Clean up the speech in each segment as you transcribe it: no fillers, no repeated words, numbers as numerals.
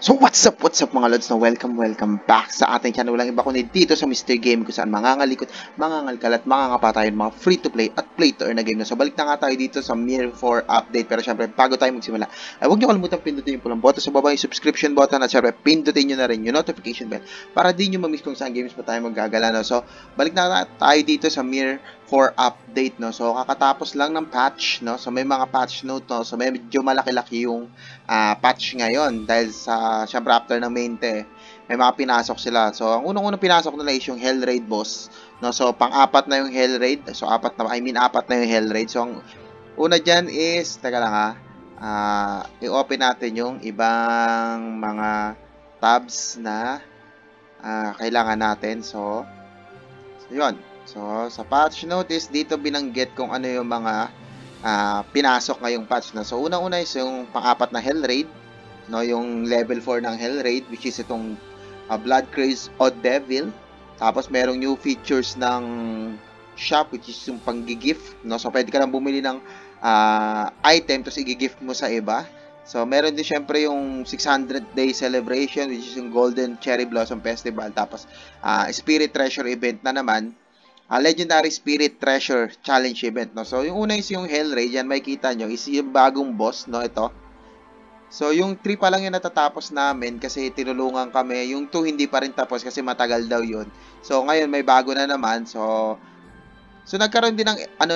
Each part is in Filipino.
So what's up mga lods, no? Welcome back sa ating channel. Walang iba kundi dito sa Mr. Game kung saan mangangalikot, mangangalkal at mangangapatayon mga free to play at play to earn na game. So balik na nga tayo dito sa Mirror 4 update. Pero syempre bago tayo magsimula ay huwag niyo kalimutan pindutin yung pulang button sa baba, yung subscription button, at syempre pindutin niyo na rin yung notification bell para di niyo ma-miss kung saan games pa tayo maggagala, no? So balik na tayo dito sa Mirror 4 update, no? So kakatapos lang ng patch, no? So may mga patch note, no? So medyo malaki-laki yung patch ngayon dahil sa syempre after ng mainte may mga pinasok sila. So ang unang-unang pinasok nila is yung Hell Raid boss, no? So pang-apat na yung Hell Raid. So apat na yung Hell Raid. So ang una diyan is teka lang i-open natin yung ibang mga tabs na kailangan natin. So yun. So sa patch notice dito binanggit kung ano yung mga pinasok ngayong patch na. So unang-una is yung pang-apat na Hell Raid, no, yung level 4 ng Hell Raid, which is itong Blood Craze Odd Devil. Tapos merong new features ng shop, which is yung pang-gift, no. So pwede ka lang bumili ng item tapos i-gift mo sa iba. So meron din syempre yung 600 day celebration, which is yung Golden Cherry Blossom Festival. Tapos Spirit Treasure event na naman, Legendary Spirit Treasure Challenge event, no. So yung una is yung Hell Raid, yan makikita nyo is yung bagong boss, no, ito. So yung 3 pa lang yung natatapos namin kasi tinulungan kami. Yung 2 hindi pa rin tapos kasi matagal daw yun. So ngayon may bago na naman. So nagkaroon din ng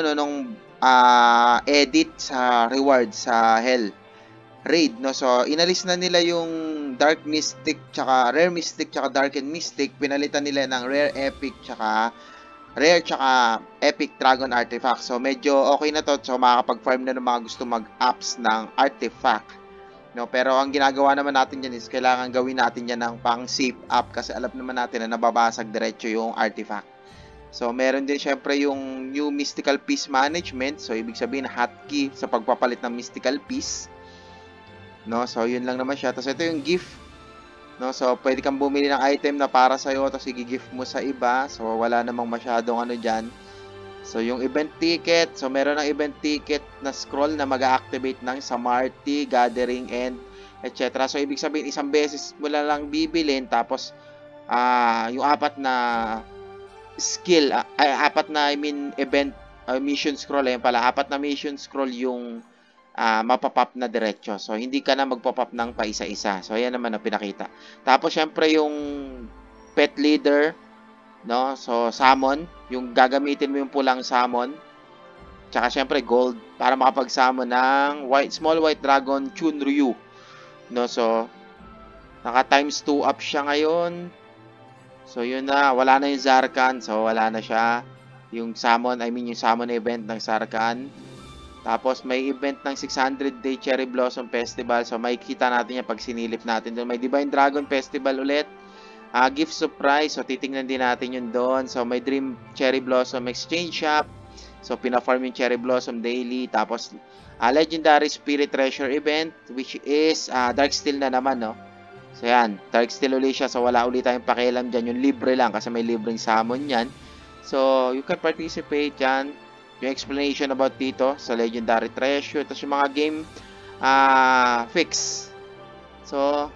edit sa reward sa Hell Raid, no. So inalis na nila yung Dark Mystic tsaka Rare Mystic tsaka Darkened Mystic, pinalitan nila ng Rare Epic tsaka Epic Dragon Artifact. So medyo okay na to. So makakapag-farm na ng mga gusto mag-apps ng artifact, no. Pero ang ginagawa naman natin dyan is kailangan gawin natin yan ng pang safe up kasi alam naman natin na nababasag diretso yung artifact. So meron din syempre yung new Mystical Piece Management. So ibig sabihin hotkey sa pagpapalit ng Mystical Piece, no. So yun lang naman siya. Tapos ito yung gift, no. So pwede kang bumili ng item na para sa iyo tapos i-gift mo sa iba. So wala namang masyadong ano diyan. So yung event ticket, so meron ng event ticket na scroll na mag-activate ng Samarty, Gathering, and etc. So ibig sabihin isang beses mo lang bibilin tapos yung apat na skill, event mission scroll, ayun pala, apat na mission scroll yung mapapop na diretso. So hindi ka na magpop-up ng paisa-isa. So ayan naman ang pinakita. Tapos syempre yung pet leader, no? So summon, yung gagamitin mo yung pulang summon. Tsaka syempre gold para makapag-summon ng small white dragon Chunryu, no. So naka times 2 up siya ngayon. So yun na, wala na yung Zarkan. So wala na siya. Yung summon, yung summon event ng Zarkan. Tapos may event ng 600 Day Cherry Blossom Festival. So makikita natin yan pag sinilip natin doon. May Divine Dragon Festival ulit. Gift surprise. So titingnan din natin yun doon. So may Dream Cherry Blossom Exchange Shop. So pina-farm yung Cherry Blossom daily. Tapos Legendary Spirit Treasure event, which is Dark Steel na naman, no. So yan, Dark Steel ulit siya. So wala ulit tayong pakialam dyan. Yung libre lang kasi may libreng summon yan. So you can participate dyan. Yung explanation about dito sa Legendary Treasure. Tapos yung mga game fix. So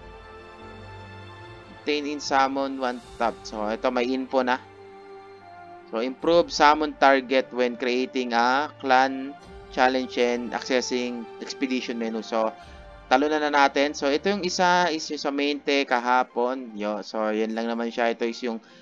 obtain in summon 1 tap. So ito may info na. So improve summon target when creating a clan challenge and accessing expedition menu. So talunan na natin. So ito yung isa is yung sa mainte kahapon. So yan lang naman siya. Ito is yung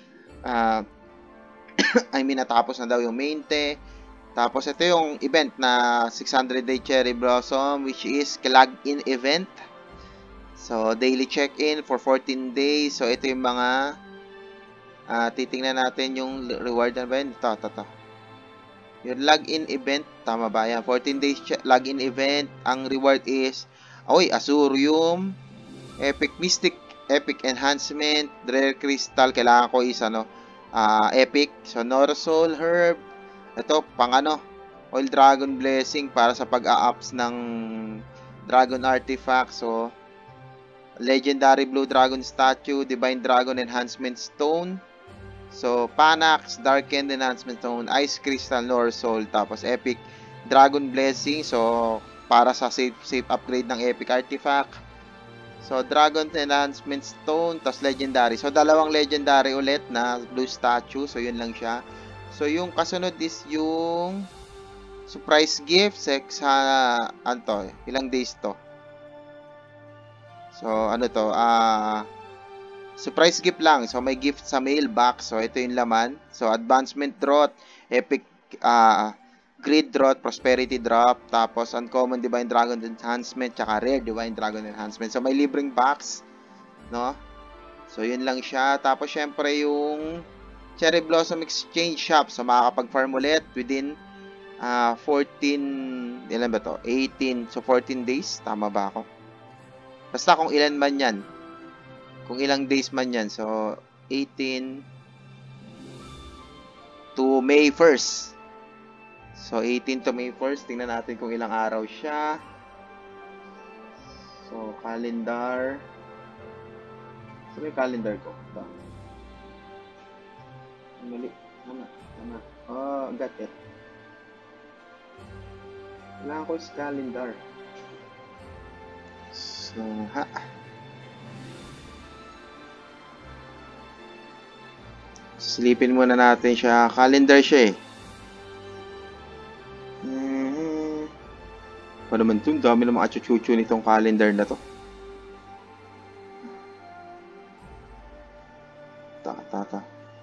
natapos na daw yung mainte. Tapos ito yung event na 600 Day Cherry Blossom, which is log-in event. So daily check-in for 14 days. So ito yung mga titingnan natin yung reward na ba yun? Ito. Yung log-in event, tama ba yan? 14 days log-in event. Ang reward is Azurium, Epic Mystic, Epic Enhancement, Rare Crystal, kailangan ko is Epic, Sonora Soul Herb. Ito pang Oil Dragon Blessing para sa pag-a-ups ng Dragon Artifact. So Legendary Blue Dragon Statue, Divine Dragon Enhancement Stone. So Panax, Darkened Enhancement Stone, Ice Crystal, Nora Soul. Tapos Epic Dragon Blessing. So para sa safe upgrade ng Epic Artifact. So, Dragon Enhancement Stone, tapos Legendary. So, dalawang Legendary ulit na blue statue. So, yun lang siya. So, yung kasunod is yung surprise gift. Ilang days to? So, ano to? Surprise gift lang. So, may gift sa mailbox. So, ito yung laman. So, advancement drought, epic, grid drought, prosperity drop, tapos uncommon divine dragon enhancement, tsaka rare divine dragon enhancement. So, may libreng box, no? So, yun lang siya. Tapos, syempre, yung Cherry Blossom Exchange Shop. So, makakapag-farm ulit within 14, ilan ba to? 18, so 14 days. Tama ba ako? Basta kung ilan man yan. Kung ilang days man yan. So, 18 to May 1st. So, 18 to May 1st. Tingnan natin kung ilang araw siya. So, calendar. So, may calendar ko. Ito. Mali. Tama. Oh, got it. Kailangan ko is calendar. So, Silipin muna natin siya. Calendar siya eh. Pa naman ito, dami na mga chuchu nitong calendar na to. Ta.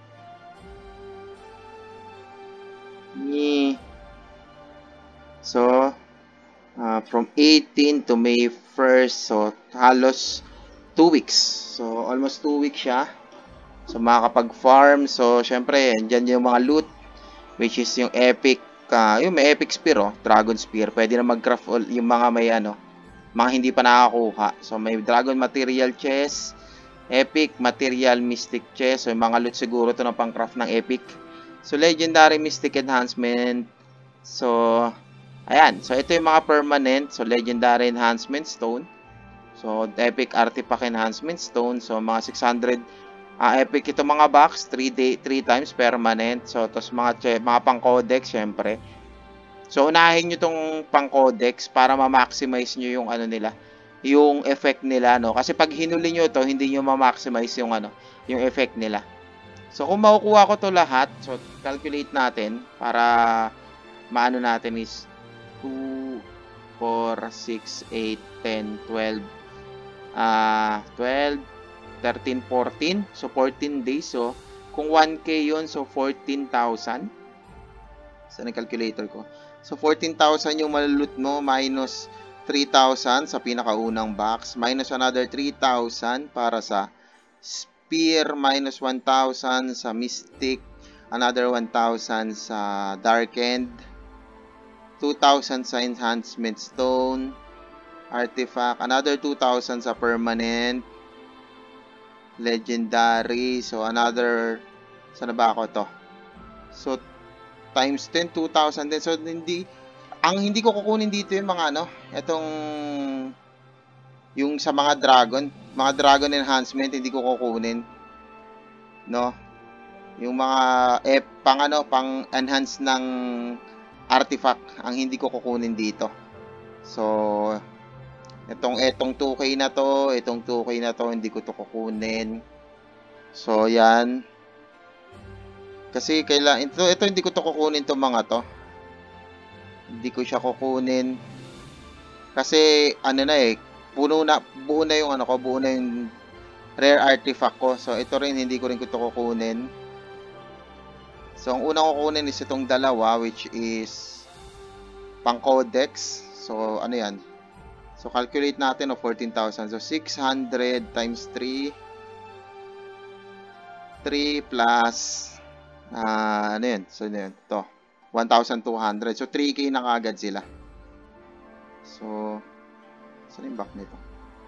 So, from 18 to May 1st, so halos 2 weeks. So, almost 2 weeks siya. So, makakapag-farm. So, syempre, dyan yung mga loot, which is yung epic, yung may epic spear, dragon spear. Pwede na mag-craft yung mga may mga hindi pa nakakuha. So, may dragon material chest, epic material mystic chest. So, yung mga loot siguro to na pang-craft ng epic. So, legendary mystic enhancement. So, ayan. So, ito yung mga permanent. So, legendary enhancement stone. So, epic artifact enhancement stone. So, mga 600 epic ito mga box, 3 times permanent. So, tapos mga pang-codex, syempre. So, unahin nyo tong pang-codex para ma-maximize nyo yung nila, yung effect nila, no? Kasi pag hinuli nyo to, hindi nyo ma-maximize yung yung effect nila. So, kung makukuha ko to lahat, so, calculate natin para maano natin is 2, 4, 6, 8, 10, 12, 13, 14. So, 14 days. So, kung 1K yun, so 14,000. Saan ang calculator ko? So, 14,000 yung malulot mo minus 3,000 sa pinakaunang box. Minus another 3,000 para sa spear. Minus 1,000 sa mystic. Another 1,000 sa darkened. 2,000 sa enhancement stone. Artifact. Another 2,000 sa permanent. Legendary. So, another, saan na ba ako to? So, times 10, 2,000 din. So, hindi ko kukunin dito yung mga itong, yung sa mga dragon enhancement, hindi ko kukunin. No? Yung mga, pang enhance ng artifact, ang hindi ko kukunin dito. So, Itong 2K na to, hindi ko to kukunin. So, yan. Kasi ito hindi ko to kukunin to mga to. Hindi ko siya kukunin. Kasi, buo na yung rare artifact ko. So, ito rin, hindi ko rin to kukunin. So, ang unang kukunin is itong dalawa, which is pang codex. So, ano yan? So, calculate natin 14,000. So, 600 times 3. 3 plus, yun? So, yun. Ito. 1,200. So, 3K na kagad sila. So, saan yung back nito?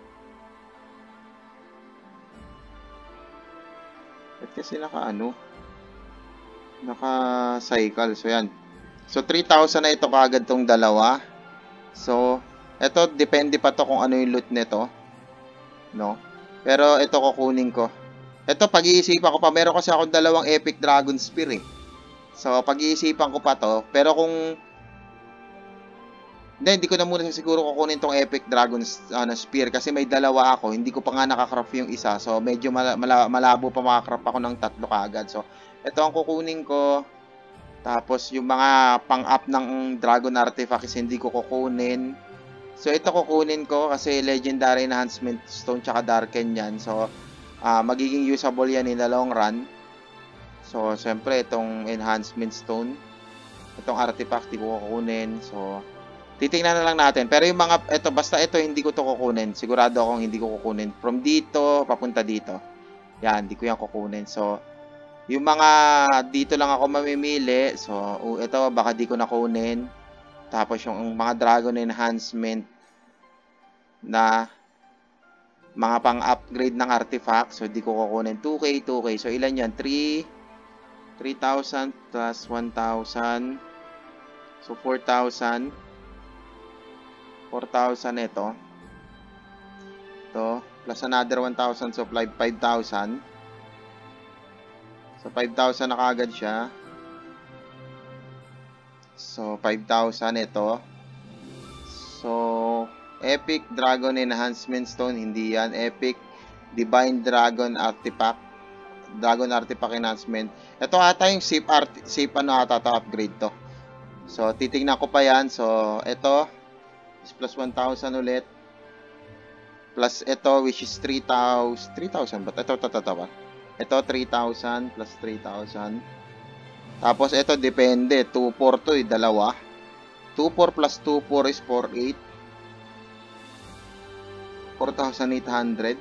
Ba't kasi naka-cycle. So, yan. So, 3,000 na ito kagad tong dalawa. So, ito, depende pa to kung ano yung loot nito. No? Pero, ito kukunin ko. Ito, pag-iisipan ko pa. Meron kasi akong dalawang epic dragon spear eh. So, pag-iisipan ko pa to. Pero Hindi ko na muna siguro kukunin tong Epic Dragon Spear kasi may dalawa ako. Hindi ko pa nga nakakraft yung isa. So, medyo malabo pa makakraft ako ng tatlo kaagad. So, ito ang kukunin ko. Tapos, yung mga pang-up ng Dragon Artifact is hindi ko kukunin. So, ito kukunin ko kasi Legendary Enhancement Stone tsaka Darken yan. So, magiging usable yan in the long run. So, syempre, itong Enhancement Stone, itong Artifact, di ko kukunin. So, titingnan na lang natin. Pero yung mga, ito, basta ito, hindi ko to kukunin. Sigurado akong hindi ko kukunin. From dito, papunta dito. Yan, hindi ko yan kukunin. So, yung mga dito lang ako mamimili. So, ito, baka di ko nakunin. Tapos yung mga Dragon Enhancement na mga pang-upgrade ng artifact. So, di ko kukunin. 2K, 2K. So, ilan yan? 3,000 plus 1,000. So, 4,000. 4,000 ito. Ito. Plus another 1,000. So, 5,000. So, 5,000 na kagad siya. So, 5,000 ito. So, Epic Dragon Enhancement Stone. Hindi yan. Epic Divine Dragon Artifact. Dragon Artifact Enhancement. Ito ata yung safe ano ata to upgrade to. So, titingnan ko pa yan. So, ito is plus 1,000 ulit. Plus ito which is 3,000. 3,000 ba? Ito ba? Ito 3,000 plus 3,000. Tapos ito depende. 2,4 to dalawa. 2,4 plus 2,4 is 4,800. 4,800.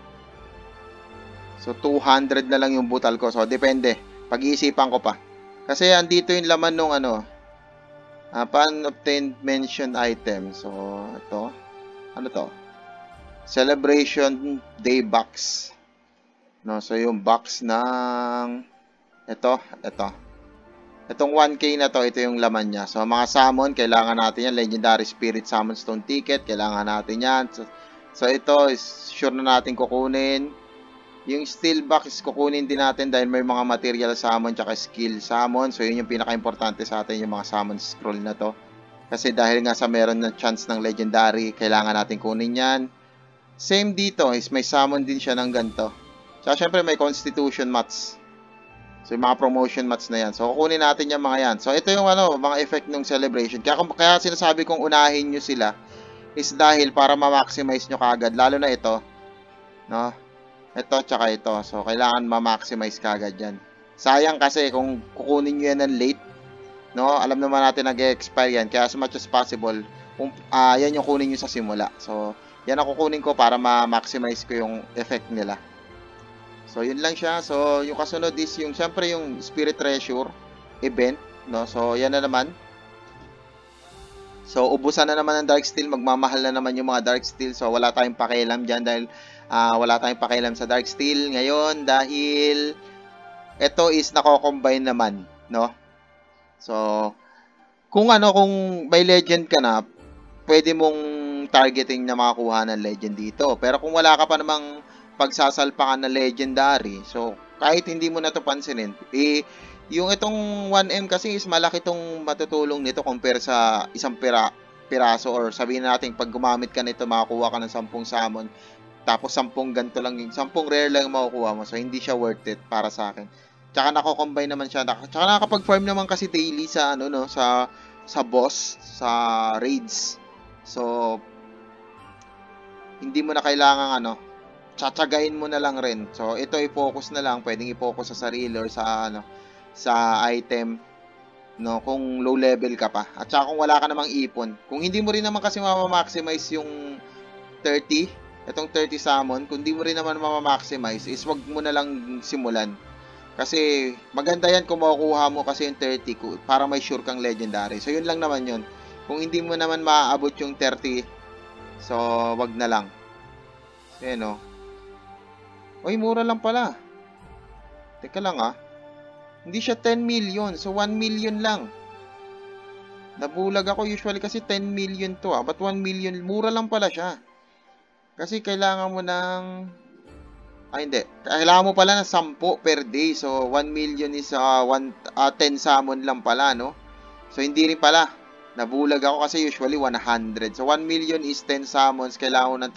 So, 200 na lang yung butal ko. So, depende. Pag-iisipan ko pa. Kasi, andito yung laman nung ano. Pan-obtained mentioned item. So, ito. Ano to? Celebration Day Box. No, so, yung box ng ito. Itong 1K na to, ito yung laman niya. So, mga summon, kailangan natin yan. Legendary Spirit Summon Stone Ticket, kailangan natin yan. So, ito is sure na natin kukunin. Yung steel box is kukunin din natin dahil may mga material summon tsaka skill summon. So, yun yung pinaka-importante sa atin, yung mga summon scroll na to. Kasi dahil nga sa meron ng chance ng legendary, kailangan natin kunin yan. Same dito, is may summon din siya ng ganito. Tsaka syempre may constitution mats. So, yung mga promotion mats na yan. So, kukunin natin yung mga yan. So, ito yung ano, mga effect ng celebration. Kaya sinasabi kong unahin nyo sila is dahil para ma-maximize nyo kagad. Lalo na ito. No? Ito, tsaka ito. So, kailangan ma-maximize kagad yan. Sayang kasi kung kukunin nyo yan ng late. No? Alam naman natin nag-expire yan. Kaya as much as possible, yan yung kunin nyo sa simula. So, yan ang kukunin ko para ma-maximize ko yung effect nila. So, yun lang siya. So, yung kasunod is yung, syempre, yung Spirit Treasure event. No? So, yan na naman. So, ubusan na naman ng Dark Steel. Magmamahal na naman yung mga Dark Steel. So, wala tayong pakialam dyan dahil wala tayong pakialam sa Dark Steel ngayon dahil ito is nako-combine naman, no? So, kung may legend ka na, pwede mong targeting na makakuha ng legend dito. Pero kung wala ka pa namang pagsasalpakan na legendary, so, kahit hindi mo na to pansinin, yung itong 1M kasi is malaki itong matutulong nito compare sa isang piraso or sabihin natin pag gumamit ka nito makakuha ka ng 10 summon tapos 10 ganito lang yung 10 rare lang makukuha mo, so hindi siya worth it para sa akin. Tsaka nako-combine naman siya, tsaka nakakapag-farm naman kasi daily sa sa boss, sa raids. So hindi mo na kailangan tsatsagain mo na lang rin. So ito i-focus na lang, pwedeng i-focus sa sarili or sa item, no, kung low level ka pa. At saka kung wala ka namang ipon. Kung hindi mo rin naman kasi ma-maximize yung 30, itong 30 summon, kung hindi mo rin naman ma-maximize, is wag mo na lang simulan. Kasi maganda yan kung makukuha mo kasi yung 30 para may sure kang legendary. So yun lang naman yun. Kung hindi mo naman maaabot yung 30, so wag na lang. So yun, no. Uy, mura lang pala. Teka lang Hindi siya 10 million. So, 1 million lang. Nabulag ako. Usually kasi 10 million to But 1 million, mura lang pala siya. Kasi kailangan mo ng... hindi. Kailangan mo pala ng 10 per day. So, 1 million is 10 summon lang pala, no? So, hindi rin pala. Nabulag ako kasi usually 100. So, 1 million is 10 summons. Kailangan mo ng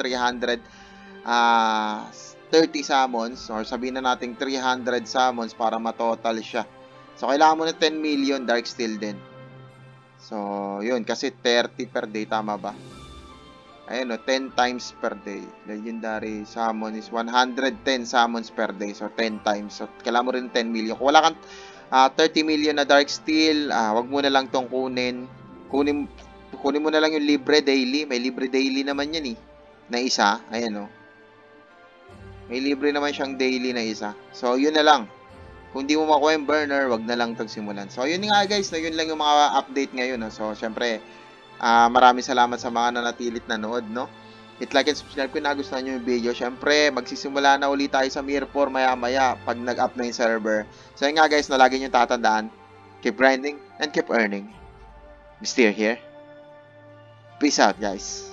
30 summons. Or sabihin na natin 300 summons para matotal siya. So, kailangan mo ng 10 million Darksteel din. So, yun. Kasi 30 per day. Tama ba? Ayun, 10 times per day. Legendary summon is 110 summons per day. So, 10 times. So, kailangan mo rin 10 million. Kung wala kang 30 million na Darksteel, wag mo na lang tong kunin. Kunin mo na lang yung libre daily. May libre daily naman yan na isa. Ayan May libre naman siyang daily na isa. So, yun na lang. Kung di mo makuha yung burner, wag na lang tagsimulan. So, yun nga guys. Yun lang yung mga update ngayon. So, syempre, maraming salamat sa mga nanatilit nanood, Hit like and subscribe kung nagustuhan nyo yung video. Syempre, magsisimula na ulit tayo sa Mirror 4 maya-maya pag nag-up na yung server. So, yun nga guys, lagi nyo tatandaan. Keep grinding and keep earning. I'm still here. Peace out, guys.